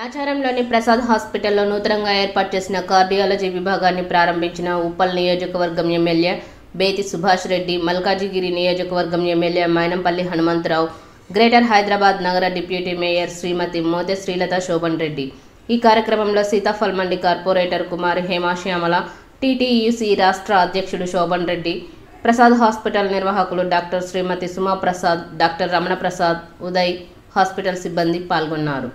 నాచారంలోని ప్రసాద్ హాస్పిటల్లో నూతనంగా ఏర్పాటు చేసిన కార్డియాలజీ విభాగాన్ని ప్రారంభించిన ఉప్పల్ నియోజకవర్గం ఎమ్మెల్యే బేతి సుభాష్ రెడ్డి, మల్కాజిగిరి నియోజకవర్గం ఎమ్మెల్యే మైనంపల్లి హనుమంతరావు, గ్రేటర్ హైదరాబాద్ నగర డిప్యూటీ మేయర్ శ్రీమతి మోతే శ్రీలత శోభన్ రెడ్డి. ఈ కార్యక్రమంలో సీతాఫల్ మండి కార్పొరేటర్ కుమారి హేమాశ్యామల, టీటీయూసీ రాష్ట్ర అధ్యక్షుడు శోభన్ రెడ్డి, ప్రసాద్ హాస్పిటల్ నిర్వాహకులు doctor Srimathi Suma Prasad, doctor Ramana Prasad, Uday, hospital సిబ్బంది పాల్గొన్నారు.